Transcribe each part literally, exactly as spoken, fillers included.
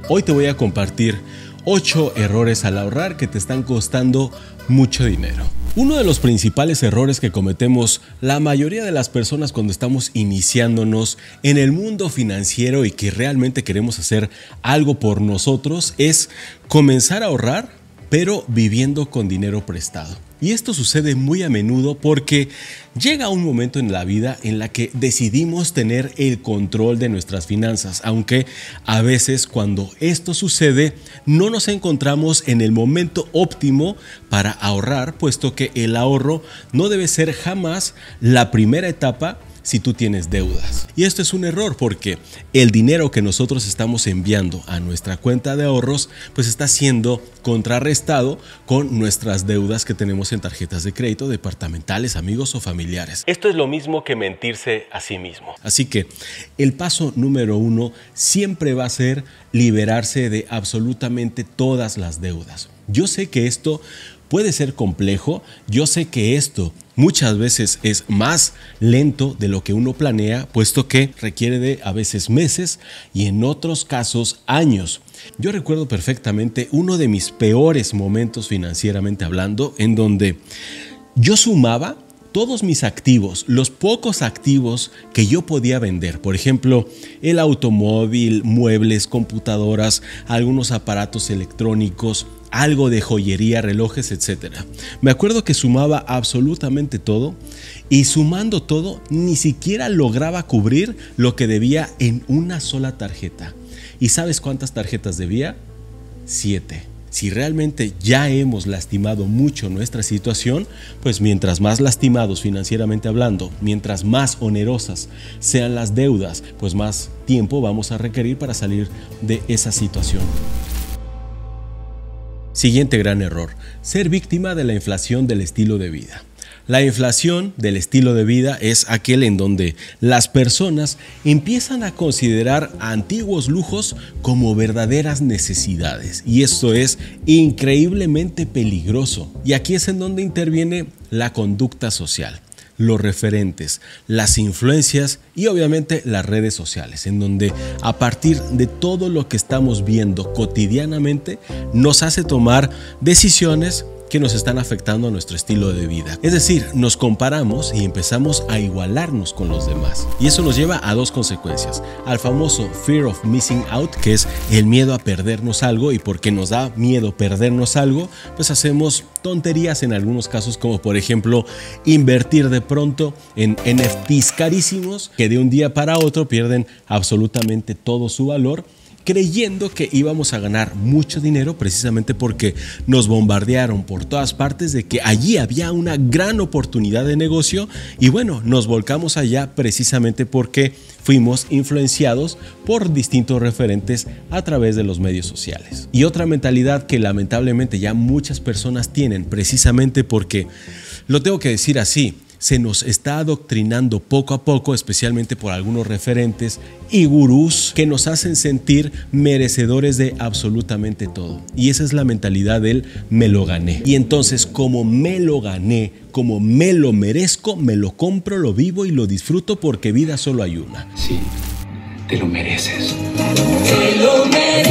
Hoy te voy a compartir ocho errores al ahorrar que te están costando mucho dinero. Uno de los principales errores que cometemos la mayoría de las personas cuando estamos iniciándonos en el mundo financiero y que realmente queremos hacer algo por nosotros es comenzar a ahorrar, pero viviendo con dinero prestado. Y esto sucede muy a menudo porque llega un momento en la vida en la que decidimos tener el control de nuestras finanzas, aunque a veces cuando esto sucede no nos encontramos en el momento óptimo para ahorrar, puesto que el ahorro no debe ser jamás la primera etapa si tú tienes deudas. Y esto es un error porque el dinero que nosotros estamos enviando a nuestra cuenta de ahorros pues está siendo contrarrestado con nuestras deudas que tenemos en tarjetas de crédito, departamentales, amigos o familiares. Esto es lo mismo que mentirse a sí mismo. Así que el paso número uno siempre va a ser liberarse de absolutamente todas las deudas. Yo sé que esto puede ser complejo, yo sé que esto muchas veces es más lento de lo que uno planea, puesto que requiere de a veces meses y en otros casos años. Yo recuerdo perfectamente uno de mis peores momentos financieramente hablando, en donde yo sumaba todos mis activos, los pocos activos que yo podía vender, por ejemplo, el automóvil, muebles, computadoras, algunos aparatos electrónicos, algo de joyería, relojes, etcétera. Me acuerdo que sumaba absolutamente todo y sumando todo ni siquiera lograba cubrir lo que debía en una sola tarjeta. ¿Y sabes cuántas tarjetas debía? Siete. Si realmente ya hemos lastimado mucho nuestra situación, pues mientras más lastimados financieramente hablando, mientras más onerosas sean las deudas, pues más tiempo vamos a requerir para salir de esa situación. Siguiente gran error: ser víctima de la inflación del estilo de vida. La inflación del estilo de vida es aquel en donde las personas empiezan a considerar antiguos lujos como verdaderas necesidades, y esto es increíblemente peligroso. Y aquí es en donde interviene la conducta social, los referentes, las influencias y obviamente las redes sociales, en donde a partir de todo lo que estamos viendo cotidianamente nos hace tomar decisiones que nos están afectando a nuestro estilo de vida. Es decir, nos comparamos y empezamos a igualarnos con los demás. Y eso nos lleva a dos consecuencias: al famoso fear of missing out, que es el miedo a perdernos algo, y porque nos da miedo perdernos algo, pues hacemos tonterías en algunos casos, como por ejemplo invertir de pronto en N F Ts carísimos que de un día para otro pierden absolutamente todo su valor, creyendo que íbamos a ganar mucho dinero precisamente porque nos bombardearon por todas partes de que allí había una gran oportunidad de negocio, y bueno, nos volcamos allá precisamente porque fuimos influenciados por distintos referentes a través de los medios sociales. Y otra mentalidad que lamentablemente ya muchas personas tienen, precisamente porque, lo tengo que decir así, se nos está adoctrinando poco a poco, especialmente por algunos referentes y gurús que nos hacen sentir merecedores de absolutamente todo. Y esa es la mentalidad del me lo gané. Y entonces, como me lo gané, como me lo merezco, me lo compro, lo vivo y lo disfruto, porque vida solo hay una. Sí, te lo mereces. Te lo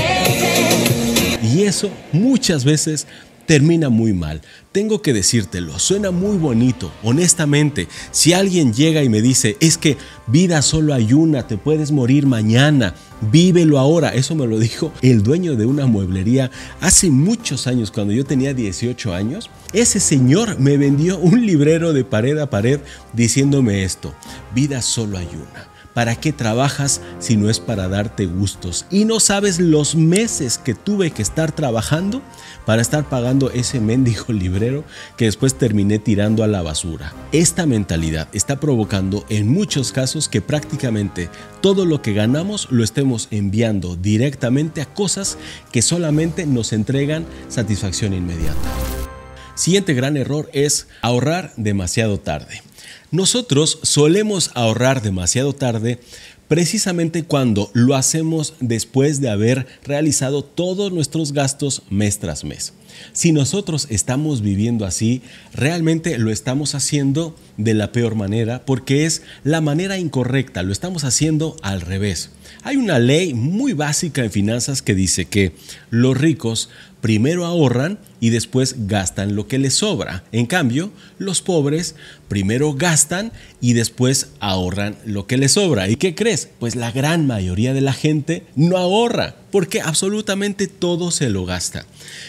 mereces. Y eso muchas veces termina muy mal. Tengo que decírtelo, suena muy bonito, honestamente. Si alguien llega y me dice, es que vida solo hay una, te puedes morir mañana, vívelo ahora. Eso me lo dijo el dueño de una mueblería hace muchos años, cuando yo tenía dieciocho años. Ese señor me vendió un librero de pared a pared diciéndome esto: vida solo hay una. ¿Para qué trabajas si no es para darte gustos? Y no sabes los meses que tuve que estar trabajando para estar pagando ese mendigo librero que después terminé tirando a la basura. Esta mentalidad está provocando en muchos casos que prácticamente todo lo que ganamos lo estemos enviando directamente a cosas que solamente nos entregan satisfacción inmediata. Siguiente gran error es ahorrar demasiado tarde. Nosotros solemos ahorrar demasiado tarde precisamente cuando lo hacemos después de haber realizado todos nuestros gastos mes tras mes. Si nosotros estamos viviendo así, realmente lo estamos haciendo de la peor manera porque es la manera incorrecta, lo estamos haciendo al revés. Hay una ley muy básica en finanzas que dice que los ricos primero ahorran y después gastan lo que les sobra. En cambio, los pobres primero gastan y después ahorran lo que les sobra. ¿Y qué crees? Pues la gran mayoría de la gente no ahorra porque absolutamente todo se lo gasta.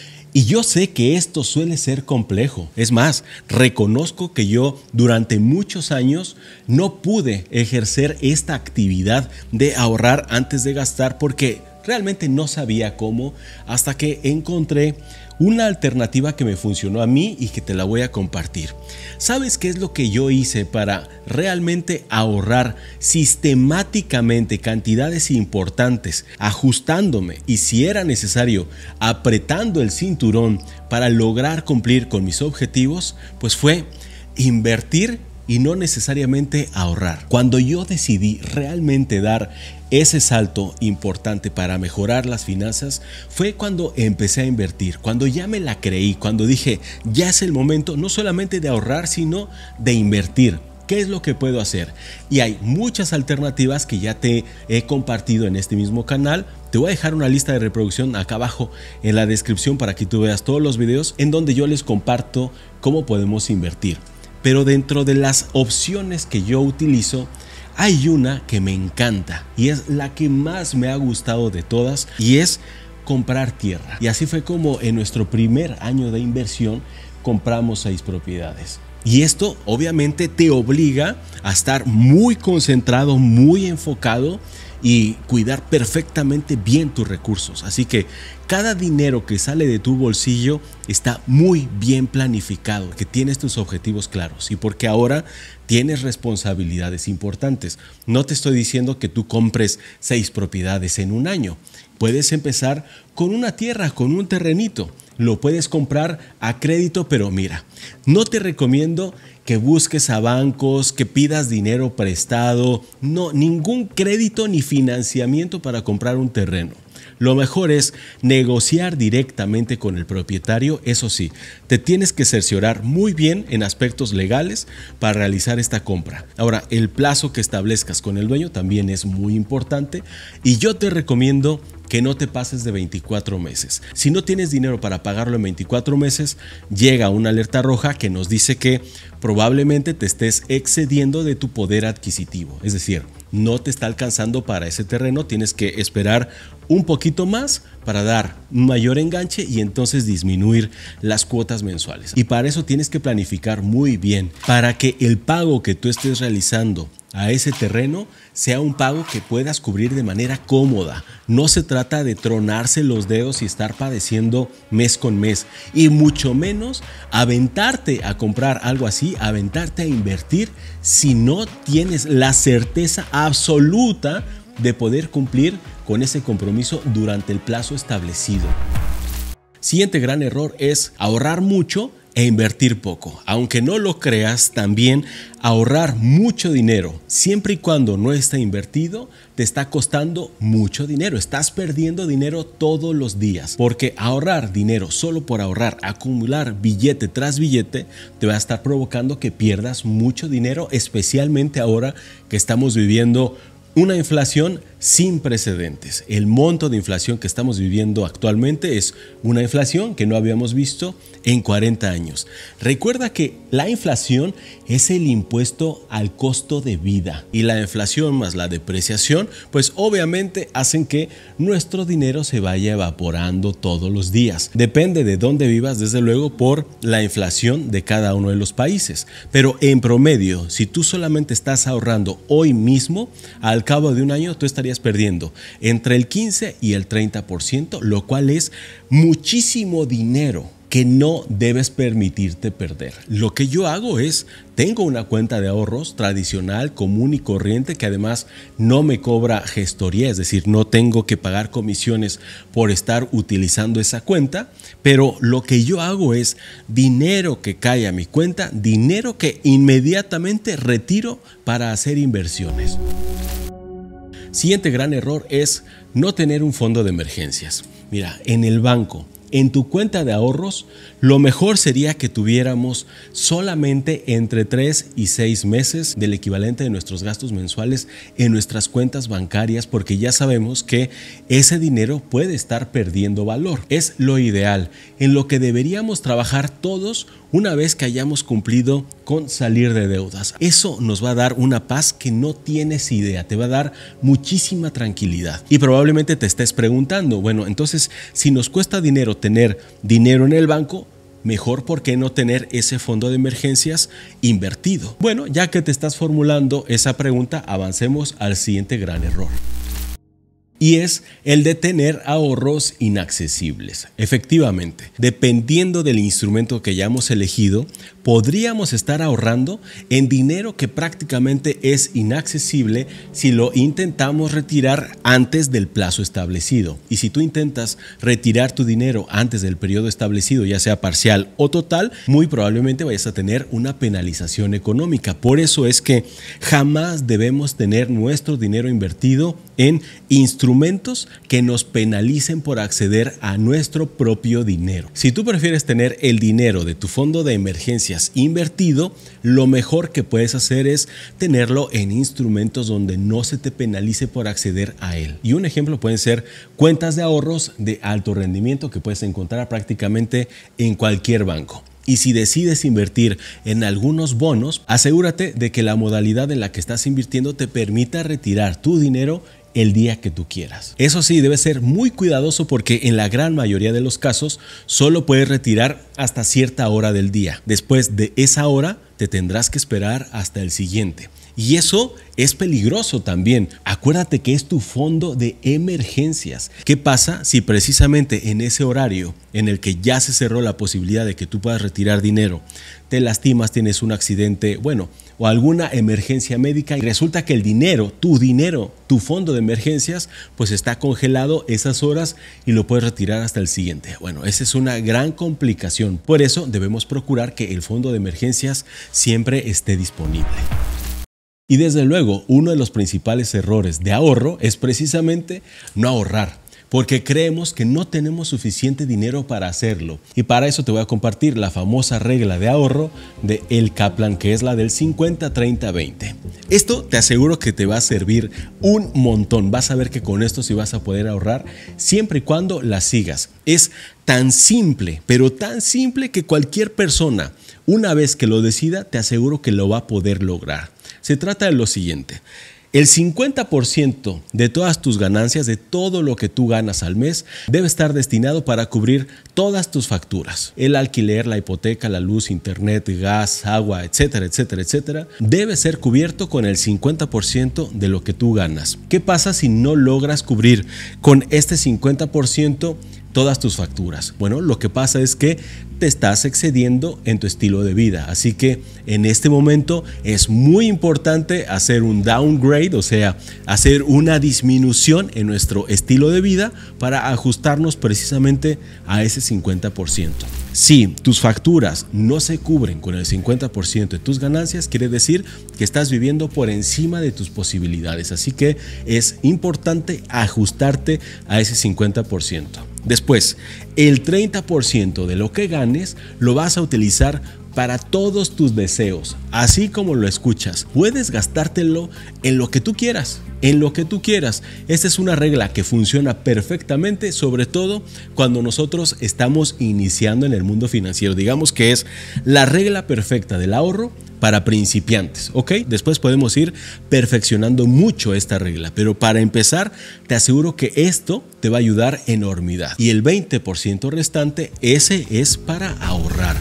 Y yo sé que esto suele ser complejo. Es más, reconozco que yo durante muchos años no pude ejercer esta actividad de ahorrar antes de gastar porque realmente no sabía cómo, hasta que encontré una alternativa que me funcionó a mí y que te la voy a compartir. ¿Sabes qué es lo que yo hice para realmente ahorrar sistemáticamente cantidades importantes, ajustándome y si era necesario apretando el cinturón para lograr cumplir con mis objetivos? Pues fue invertir y no necesariamente ahorrar. Cuando yo decidí realmente dar ese salto importante para mejorar las finanzas fue cuando empecé a invertir, cuando ya me la creí, cuando dije ya es el momento no solamente de ahorrar sino de invertir. ¿Qué es lo que puedo hacer? Y hay muchas alternativas que ya te he compartido en este mismo canal. Te voy a dejar una lista de reproducción acá abajo en la descripción para que tú veas todos los videos en donde yo les comparto cómo podemos invertir. Pero dentro de las opciones que yo utilizo, hay una que me encanta y es la que más me ha gustado de todas y es comprar tierra. Y así fue como en nuestro primer año de inversión compramos seis propiedades. Y esto obviamente te obliga a estar muy concentrado, muy enfocado y cuidar perfectamente bien tus recursos. Así que cada dinero que sale de tu bolsillo está muy bien planificado, que tienes tus objetivos claros y porque ahora tienes responsabilidades importantes. No te estoy diciendo que tú compres seis propiedades en un año. Puedes empezar con una tierra, con un terrenito. Lo puedes comprar a crédito, pero mira, no te recomiendo que busques a bancos, que pidas dinero prestado, no, ningún crédito ni financiamiento para comprar un terreno. Lo mejor es negociar directamente con el propietario. Eso sí, te tienes que cerciorar muy bien en aspectos legales para realizar esta compra. Ahora, el plazo que establezcas con el dueño también es muy importante y yo te recomiendo que no te pases de veinticuatro meses. Si no tienes dinero para pagarlo en veinticuatro meses, llega una alerta roja que nos dice que probablemente te estés excediendo de tu poder adquisitivo. Es decir, no te está alcanzando para ese terreno, tienes que esperar un poquito más para dar un mayor enganche y entonces disminuir las cuotas mensuales. Y para eso tienes que planificar muy bien para que el pago que tú estés realizando a ese terreno sea un pago que puedas cubrir de manera cómoda. No se trata de tronarse los dedos y estar padeciendo mes con mes y mucho menos aventarte a comprar algo así, aventarte a invertir si no tienes la certeza absoluta de poder cumplir con ese compromiso durante el plazo establecido. Siguiente gran error es ahorrar mucho e invertir poco. Aunque no lo creas, también ahorrar mucho dinero, siempre y cuando no esté invertido, te está costando mucho dinero. Estás perdiendo dinero todos los días, porque ahorrar dinero solo por ahorrar, acumular billete tras billete, te va a estar provocando que pierdas mucho dinero, especialmente ahora que estamos viviendo una inflación sin precedentes. El monto de inflación que estamos viviendo actualmente es una inflación que no habíamos visto en cuarenta años. Recuerda que la inflación es el impuesto al costo de vida y la inflación más la depreciación, pues obviamente hacen que nuestro dinero se vaya evaporando todos los días. Depende de dónde vivas, desde luego, por la inflación de cada uno de los países. Pero en promedio, si tú solamente estás ahorrando hoy mismo, al cabo de un año tú estarías perdiendo entre el quince y el treinta por ciento, lo cual es muchísimo dinero que no debes permitirte perder. Lo que yo hago es, tengo una cuenta de ahorros tradicional, común y corriente, que además no me cobra gestoría, es decir, no tengo que pagar comisiones por estar utilizando esa cuenta, pero lo que yo hago es dinero que cae a mi cuenta, dinero que inmediatamente retiro para hacer inversiones. Siguiente gran error es no tener un fondo de emergencias. Mira, en el banco, en tu cuenta de ahorros, lo mejor sería que tuviéramos solamente entre tres y seis meses del equivalente de nuestros gastos mensuales en nuestras cuentas bancarias, porque ya sabemos que ese dinero puede estar perdiendo valor. Es lo ideal, en lo que deberíamos trabajar todos una vez que hayamos cumplido con salir de deudas. Eso nos va a dar una paz que no tienes idea, te va a dar muchísima tranquilidad. Y probablemente te estés preguntando, bueno, entonces si nos cuesta dinero tener dinero en el banco, mejor por qué no tener ese fondo de emergencias invertido. Bueno, ya que te estás formulando esa pregunta, avancemos al siguiente gran error. Y es el de tener ahorros inaccesibles. Efectivamente, dependiendo del instrumento que hayamos elegido, podríamos estar ahorrando en dinero que prácticamente es inaccesible si lo intentamos retirar antes del plazo establecido. Y si tú intentas retirar tu dinero antes del periodo establecido, ya sea parcial o total, muy probablemente vayas a tener una penalización económica. Por eso es que jamás debemos tener nuestro dinero invertido en instrumentos que nos penalicen por acceder a nuestro propio dinero. Si tú prefieres tener el dinero de tu fondo de emergencias invertido, lo mejor que puedes hacer es tenerlo en instrumentos donde no se te penalice por acceder a él. Y un ejemplo pueden ser cuentas de ahorros de alto rendimiento que puedes encontrar prácticamente en cualquier banco. Y si decides invertir en algunos bonos, asegúrate de que la modalidad en la que estás invirtiendo te permita retirar tu dinero el día que tú quieras. Eso sí, debes ser muy cuidadoso porque en la gran mayoría de los casos solo puedes retirar hasta cierta hora del día. Después de esa hora te tendrás que esperar hasta el siguiente. Y eso es peligroso también. Acuérdate que es tu fondo de emergencias. ¿Qué pasa si precisamente en ese horario en el que ya se cerró la posibilidad de que tú puedas retirar dinero, te lastimas, tienes un accidente, bueno, o alguna emergencia médica y resulta que el dinero, tu dinero, tu fondo de emergencias, pues está congelado esas horas y lo puedes retirar hasta el siguiente? Bueno, esa es una gran complicación. Por eso debemos procurar que el fondo de emergencias siempre esté disponible. Y desde luego, uno de los principales errores de ahorro es precisamente no ahorrar, porque creemos que no tenemos suficiente dinero para hacerlo. Y para eso te voy a compartir la famosa regla de ahorro de El Kaplan, que es la del cincuenta, treinta, veinte. Esto te aseguro que te va a servir un montón. Vas a ver que con esto sí vas a poder ahorrar siempre y cuando la sigas. Es tan simple, pero tan simple que cualquier persona, una vez que lo decida, te aseguro que lo va a poder lograr. Se trata de lo siguiente: el cincuenta por ciento de todas tus ganancias, de todo lo que tú ganas al mes, debe estar destinado para cubrir todas tus facturas. El alquiler, la hipoteca, la luz, internet, gas, agua, etcétera, etcétera, etcétera, debe ser cubierto con el cincuenta por ciento de lo que tú ganas. ¿Qué pasa si no logras cubrir con este cincuenta por ciento todas tus facturas? Bueno, lo que pasa es que te estás excediendo en tu estilo de vida. Así que en este momento es muy importante hacer un downgrade, o sea, hacer una disminución en nuestro estilo de vida para ajustarnos precisamente a ese cincuenta por ciento. Si tus facturas no se cubren con el cincuenta por ciento de tus ganancias, quiere decir que estás viviendo por encima de tus posibilidades. Así que es importante ajustarte a ese cincuenta por ciento. Después, el treinta por ciento de lo que ganes lo vas a utilizar para todos tus deseos, así como lo escuchas. Puedes gastártelo en lo que tú quieras, en lo que tú quieras. Esta es una regla que funciona perfectamente, sobre todo cuando nosotros estamos iniciando en el mundo financiero. Digamos que es la regla perfecta del ahorro para principiantes, ¿ok? Después podemos ir perfeccionando mucho esta regla, pero para empezar te aseguro que esto te va a ayudar enormidad. Y el veinte por ciento restante, ese es para ahorrar.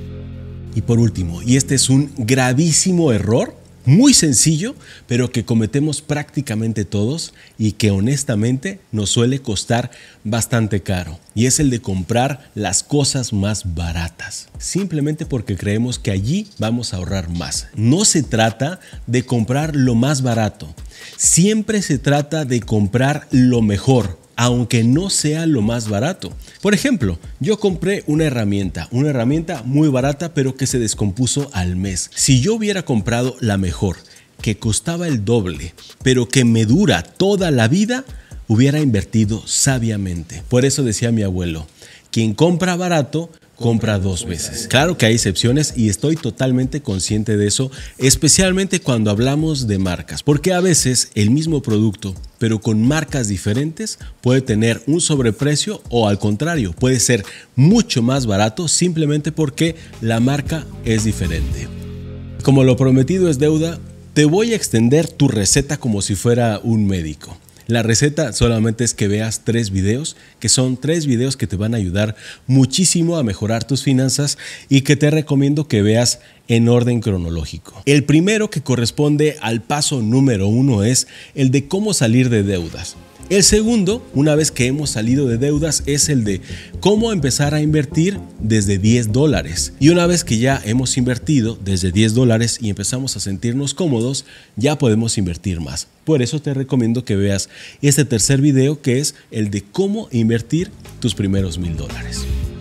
Y por último, y este es un gravísimo error, muy sencillo, pero que cometemos prácticamente todos y que honestamente nos suele costar bastante caro. Y es el de comprar las cosas más baratas, simplemente porque creemos que allí vamos a ahorrar más. No se trata de comprar lo más barato, siempre se trata de comprar lo mejor, aunque no sea lo más barato. Por ejemplo, yo compré una herramienta, una herramienta muy barata, pero que se descompuso al mes. Si yo hubiera comprado la mejor, que costaba el doble, pero que me dura toda la vida, hubiera invertido sabiamente. Por eso decía mi abuelo, quien compra barato compra dos veces. Claro que hay excepciones y estoy totalmente consciente de eso, especialmente cuando hablamos de marcas, porque a veces el mismo producto, pero con marcas diferentes, puede tener un sobreprecio o al contrario, puede ser mucho más barato simplemente porque la marca es diferente. Como lo prometido es deuda, te voy a extender tu receta como si fuera un médico. La receta solamente es que veas tres videos, que son tres videos que te van a ayudar muchísimo a mejorar tus finanzas y que te recomiendo que veas en orden cronológico. El primero, que corresponde al paso número uno, es el de cómo salir de deudas. El segundo, una vez que hemos salido de deudas, es el de cómo empezar a invertir desde diez dólares. Y una vez que ya hemos invertido desde diez dólares y empezamos a sentirnos cómodos, ya podemos invertir más. Por eso te recomiendo que veas este tercer video, que es el de cómo invertir tus primeros mil dólares.